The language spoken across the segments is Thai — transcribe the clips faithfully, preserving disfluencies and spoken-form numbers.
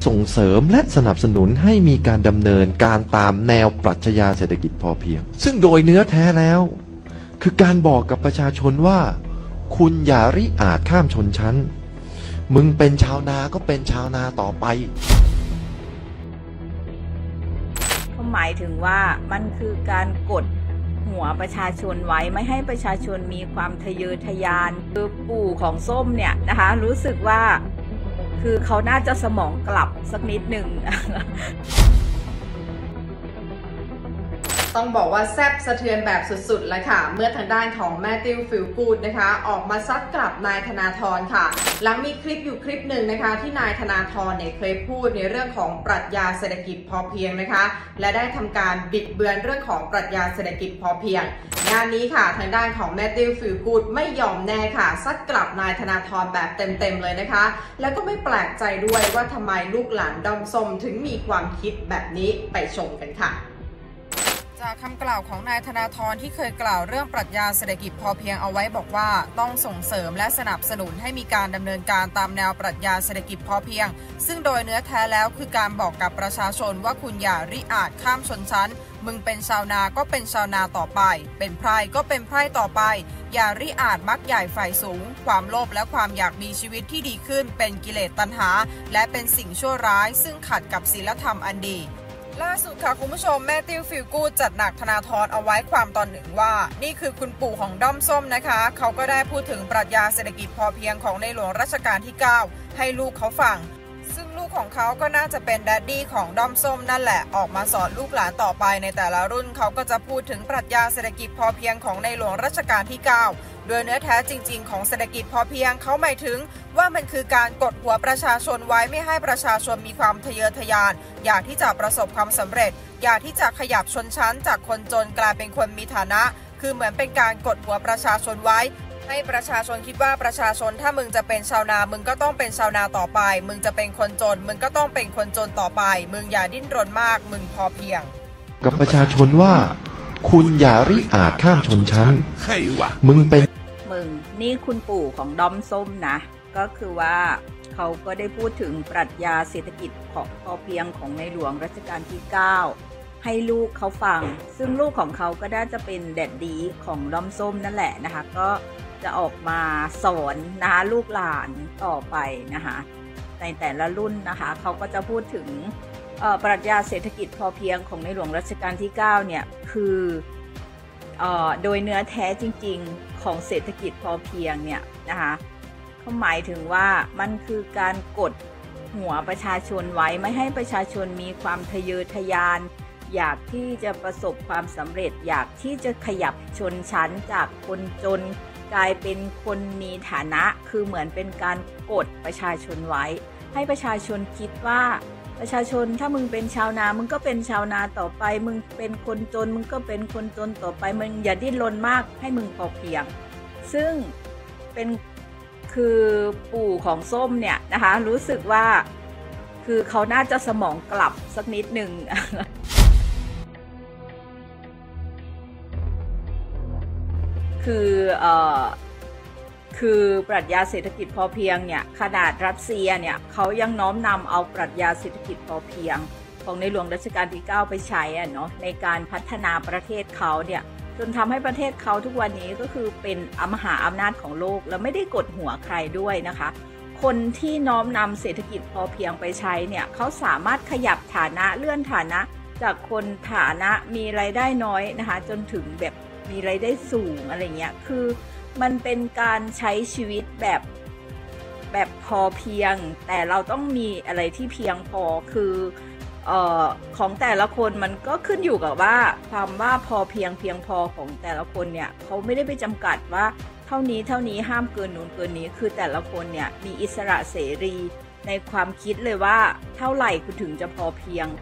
ส่งเสริมและสนับสนุนให้มีการดำเนินการตามแนวปรัชญาเศรษฐกิจพอเพียงซึ่งโดยเนื้อแท้แล้วคือการบอกกับประชาชนว่าคุณอย่าริอาจข้ามชนชั้นมึงเป็นชาวนาก็เป็นชาวนาต่อไปเขาหมายถึงว่ามันคือการกดหัวประชาชนไว้ไม่ให้ประชาชนมีความทะเยอทะยานคือปู่ของส้มเนี่ยนะคะรู้สึกว่าคือเขาน่าจะสมองกลับสักนิดหนึ่งต้องบอกว่าแซ่บสะเทือนแบบสุดๆเลยค่ะเมื่อทางด้านของแมทธิว ฟิลกูดนะคะออกมาซัดกลับนายธนาธรค่ะหลังมีคลิปอยู่คลิปหนึ่งนะคะที่นายธนาธรเนี่ยเคยพูดในเรื่องของปรัชญาเศรษฐกิจพอเพียงนะคะและได้ทำการบิดเบือนเรื่องของปรัชญาเศรษฐกิจพอเพียงงานนี้ค่ะทางด้านของแมทธิว ฟิลกูดไม่ยอมแน่ค่ะซัดกลับนายธนาธรแบบเต็มๆเลยนะคะแล้วก็ไม่แปลกใจด้วยว่าทำไมลูกหลานด้อมส้มถึงมีความคิดแบบนี้ไปชมกันค่ะจากคำกล่าวของนายธนาธรที่เคยกล่าวเรื่องปรัชญาเศรษฐกิจพอเพียงเอาไว้บอกว่าต้องส่งเสริมและสนับสนุนให้มีการดำเนินการตามแนวปรัชญาเศรษฐกิจพอเพียงซึ่งโดยเนื้อแท้แล้วคือการบอกกับประชาชนว่าคุณอย่าริอาจข้ามชนชั้นมึงเป็นชาวนาก็เป็นชาวนาต่อไปเป็นไพร่ก็เป็นไพร่ต่อไปอย่าริอาจมักใหญ่ฝ่ายสูงความโลภและความอยากมีชีวิตที่ดีขึ้นเป็นกิเลสตัณหาและเป็นสิ่งชั่วร้ายซึ่งขัดกับศีลธรรมอันดีล่าสุดค่ะคุณผู้ชมแมทธิว ฟิลกูดจัดหนักธนาธรเอาไว้ความตอนหนึ่งว่านี่คือคุณปู่ของด้อมส้มนะคะเขาก็ได้พูดถึงปรัชญาเศรษฐกิจพอเพียงของในหลวงรัชกาลที่เก้าให้ลูกเขาฟังซึ่งลูกของเขาก็น่าจะเป็นแดดดี้ของด้อมส้มนั่นแหละออกมาสอนลูกหลานต่อไปในแต่ละรุ่นเขาก็จะพูดถึงปรัชญาเศรษฐกิจพอเพียงของในหลวงรัชกาลที่เก้าโดยเนื้อแท้จริงๆของเศรษฐกิจพอเพียงเขาหมายถึงว่ามันคือการกดหัวประชาชนไว้ไม่ให้ประชาชนมีความทะเยอทะยานอยากที่จะประสบความสำเร็จอยากที่จะขยับชนชั้นจากคนจนกลายเป็นคนมีฐานะคือเหมือนเป็นการกดหัวประชาชนไว้ให้ประชาชนคิดว่าประชาชนถ้ามึงจะเป็นชาวนามึงก็ต้องเป็นชาวนาต่อไปมึงจะเป็นคนจนมึงก็ต้องเป็นคนจนต่อไปมึงอย่าดิ้นรนมากมึงพอเพียงกับประชาชนว่าคุณอย่าริอาจข้ามชนชั้นมึงเป็นมึงนี่คุณปู่ของด้อมส้มนะก็คือว่าเขาก็ได้พูดถึงปรัชญาเศรษฐกิจของพอเพียงของในหลวงรัชกาลที่เก้าให้ลูกเขาฟังซึ่งลูกของเขาก็น่าจะเป็นแดดดี้ของด้อมส้มนั่นแหละนะคะก็จะออกมาสอนนะคะลูกหลานต่อไปนะคะในแต่ละรุ่นนะคะเขาก็จะพูดถึงปรัชญาเศรษฐกิจพอเพียงของในหลวงรัชกาลที่เก้าเนี่ยคือโดยเนื้อแท้จริงๆของเศรษฐกิจพอเพียงเนี่ยนะคะเขาหมายถึงว่ามันคือการกดหัวประชาชนไว้ไม่ให้ประชาชนมีความทะเยอทะยานอยากที่จะประสบความสำเร็จอยากที่จะขยับชนชั้นจากคนจนกลายเป็นคนมีฐานะคือเหมือนเป็นการกดประชาชนไว้ให้ประชาชนคิดว่าประชาชนถ้ามึงเป็นชาวนามึงก็เป็นชาวนาต่อไปมึงเป็นคนจนมึงก็เป็นคนจนต่อไปมึงอย่าดิ้นรนมากให้มึงพอเพียงซึ่งเป็นคือปู่ของส้มเนี่ยนะคะรู้สึกว่าคือเขาน่าจะสมองกลับสักนิดหนึ่งคือเอ่อคือปรัชญาเศรษฐกิจพอเพียงเนี่ยขนาดรัสเซียเนี่ยเขายังน้อมนำเอาปรัชญาเศรษฐกิจพอเพียงของในหลวงรัชกาลที่เก้าไปใช้อ่ะเนาะในการพัฒนาประเทศเขาเนี่ยจนทำให้ประเทศเขาทุกวันนี้ก็คือเป็นมหาอำนาจของโลกแล้วไม่ได้กดหัวใครด้วยนะคะคนที่น้อมนำเศรษฐกิจพอเพียงไปใช้เนี่ยเขาสามารถขยับฐานะเลื่อนฐานะจากคนฐานะมีรายได้น้อยนะคะจนถึงแบบมีรายได้สูงอะไรเงี้ยคือมันเป็นการใช้ชีวิตแบบแบบพอเพียงแต่เราต้องมีอะไรที่เพียงพอคือเอ่อของแต่ละคนมันก็ขึ้นอยู่กับว่าความว่าพอเพียงเพียงพอของแต่ละคนเนี่ยเขาไม่ได้ไปจำกัดว่าเท่านี้เท่านี้ห้ามเกินนู้นเกินนี้คือแต่ละคนเนี่ยมีอิสระเสรีในความคิดเลยว่าเท่าไหร่คุณถึงจะพอเพียง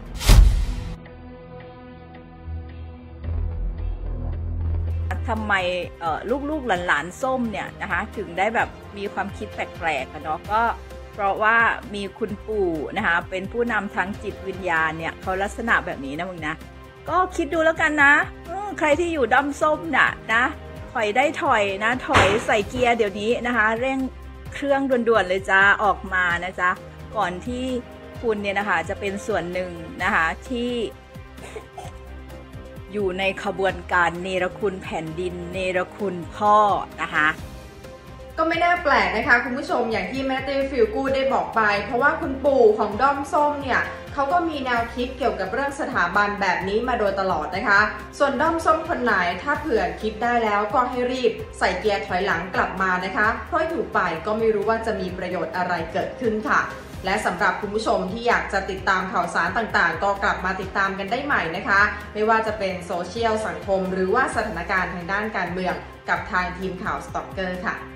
ทำไมลูกๆหลานๆส้มเนี่ยนะคะถึงได้แบบมีความคิดแปลกๆกันเนาะก็เพราะว่ามีคุณปู่นะคะเป็นผู้นำทางจิตวิญญาณเนี่ยเขาลักษณะแบบนี้นะมึงนะก็คิดดูแล้วกันนะใครที่อยู่ด้อมส้มน่ะนะถอยได้ถอยนะถอยใส่เกียร์เดี๋ยวนี้นะคะเร่งเครื่องด่วนๆเลยจ้าออกมานะจ๊ะก่อนที่คุณเนี่ยนะคะจะเป็นส่วนหนึ่งนะคะที่อยู่ในขบวนการเนรคุณแผ่นดินเนรคุณพ่อนะคะก็ไม่น่าแปลกนะคะคุณผู้ชมอย่างที่แมทธิว ฟีลกู๊ดได้บอกไปเพราะว่าคุณปู่ของด้อมส้มเนี่ยเขาก็มีแนวคิดเกี่ยวกับเรื่องสถาบันแบบนี้มาโดยตลอดนะคะส่วนด้อมส้มคนไหนถ้าเผื่อคิดได้แล้วก็ให้รีบใส่เกียร์ถอยหลังกลับมานะคะเพราะอยู่ไปก็ไม่รู้ว่าจะมีประโยชน์อะไรเกิดขึ้นค่ะและสำหรับคุณผู้ชมที่อยากจะติดตามข่าวสารต่างๆก็กลับมาติดตามกันได้ใหม่นะคะไม่ว่าจะเป็นโซเชียลสังคมหรือว่าสถานการณ์ทางด้านการเมืองกับทางทีมข่าวสต็อกเกอร์ค่ะ